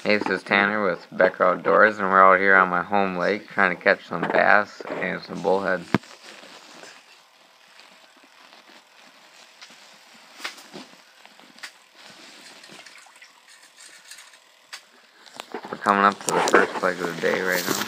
Hey, this is Tanner with Becker Outdoors, and we're out here on my home lake trying to catch some bass and some bullhead. We're coming up to the first leg of the day right now.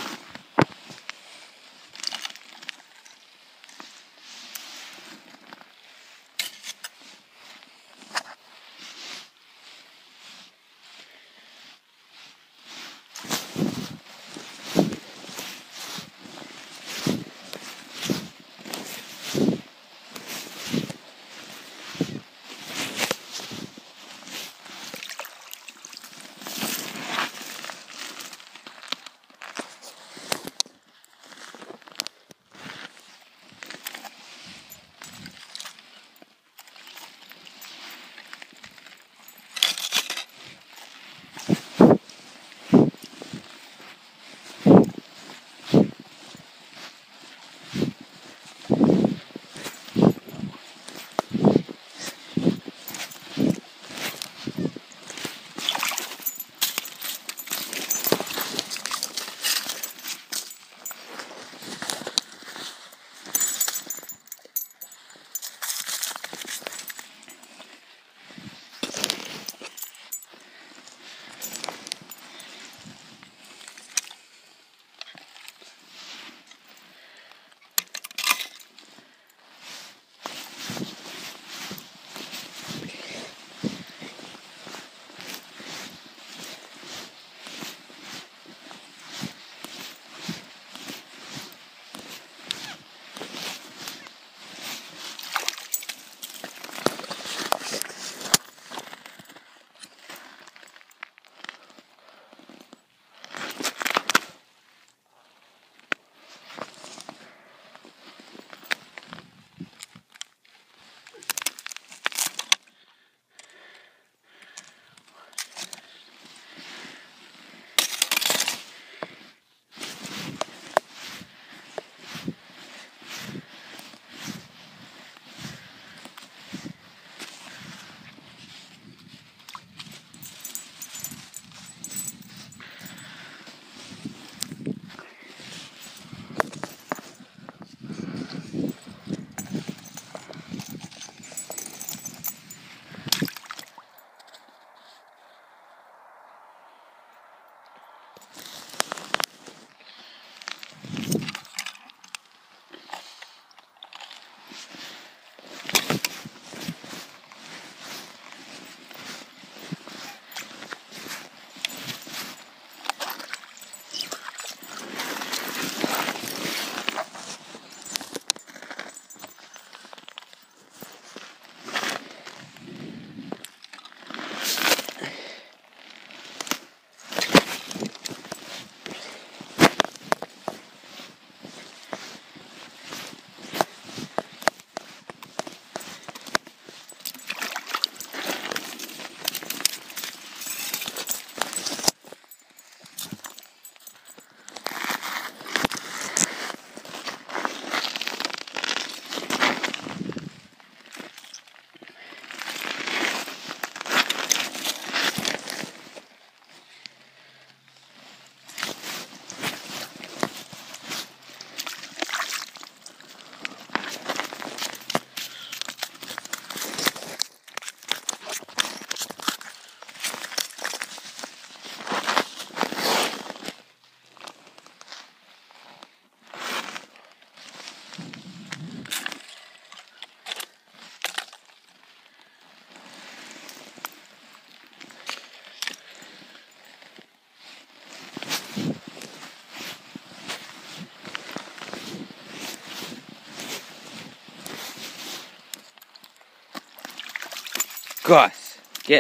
Gus, get.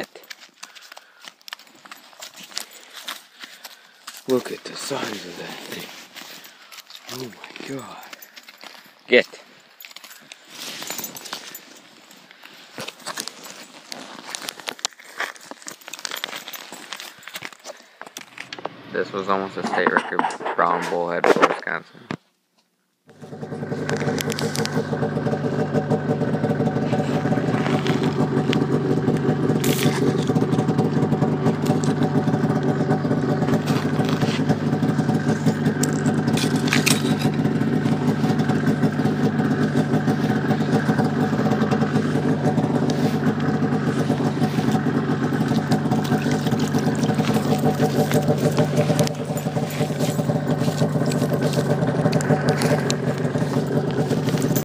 Look at the size of that thing. Oh my God. Get. This was almost a state record brown bullhead for Wisconsin.